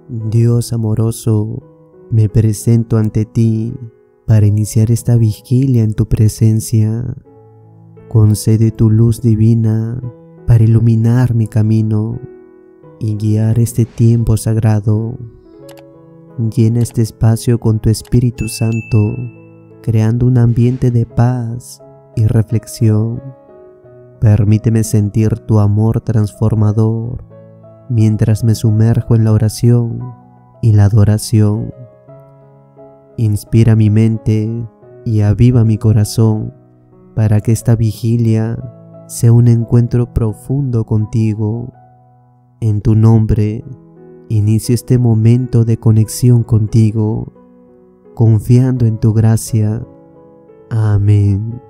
Dios amoroso, me presento ante ti para iniciar esta vigilia en tu presencia. Concede tu luz divina para iluminar mi camino y guiar este tiempo sagrado. Llena este espacio con tu Espíritu Santo, creando un ambiente de paz y reflexión. Permíteme sentir tu amor transformador mientras me sumerjo en la oración y la adoración. Inspira mi mente y aviva mi corazón para que esta vigilia sea un encuentro profundo contigo. En tu nombre, inicio este momento de conexión contigo, confiando en tu gracia. Amén.